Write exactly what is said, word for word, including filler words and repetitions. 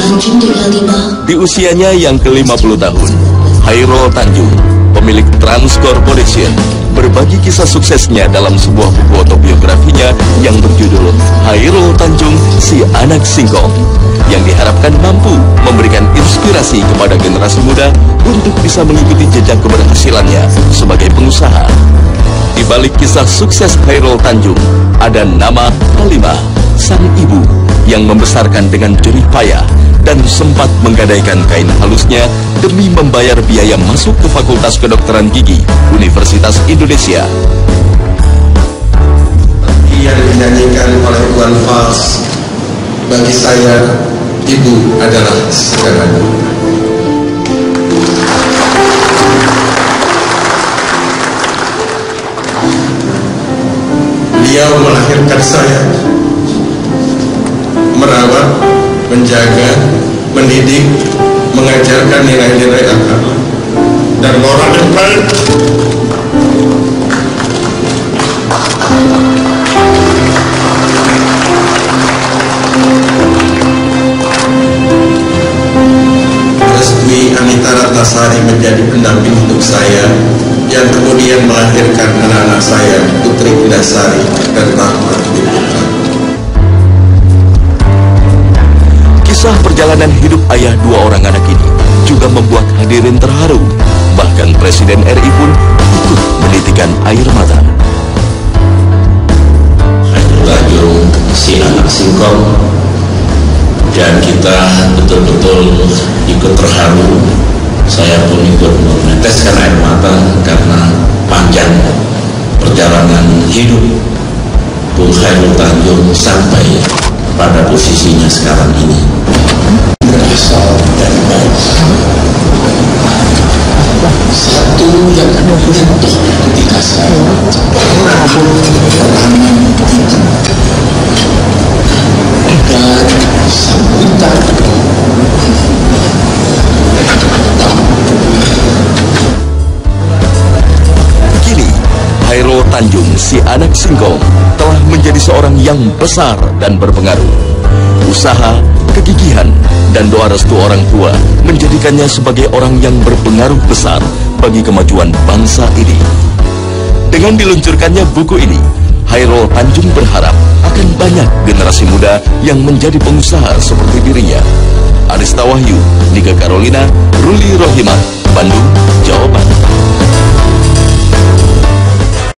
Di usianya yang ke lima puluh tahun, Chairul Tanjung, pemilik Trans Corporation, berbagi kisah suksesnya dalam sebuah buku autobiografinya yang berjudul Chairul Tanjung, Si Anak Singkong, yang diharapkan mampu memberikan inspirasi kepada generasi muda untuk bisa mengikuti jejak keberhasilannya sebagai pengusaha. Di balik kisah sukses Chairul Tanjung, ada nama Halimah, sang ibu yang membesarkan dengan jerih payah dan sempat menggadaikan kain halusnya demi membayar biaya masuk ke Fakultas Kedokteran Gigi Universitas Indonesia. Yang dinyanyikan oleh Tuan Fals, bagi saya ibu adalah segalanya. Beliau melahirkan saya, merawat, menjaga, mendidik, mengajarkan nilai-nilai agama dan moral yang baik. Resmi Anita Ratnasari menjadi pendamping untuk saya, yang kemudian melahirkan anak-anak saya, Putri Indasari dan Rahmat Diputra. Kisah perjalanan hidup ayah dua orang anak ini juga membuat hadirin terharu. Bahkan Presiden R I pun ikut menitikan air mata. Chairul Tanjung, si anak singkong, dan kita betul-betul ikut terharu. Saya pun ikut meneteskan air mata karena panjang perjalanan hidup Bung Chairul Tanjung sampai pada posisinya sekarang ini. Berasal dari bangsa satu yang menyentuh ketika saya dan sambutan kini Chairul Tanjung, si anak singkong, telah menjadi seorang yang besar dan berpengaruh. Usaha, kegigihan, dan doa restu orang tua menjadikannya sebagai orang yang berpengaruh besar bagi kemajuan bangsa ini. Dengan diluncurkannya buku ini, Chairul Tanjung berharap akan banyak generasi muda yang menjadi pengusaha seperti dirinya. Arista Wahyu, Nika Carolina, Ruli Rohimat, Bandung, Jawa Barat.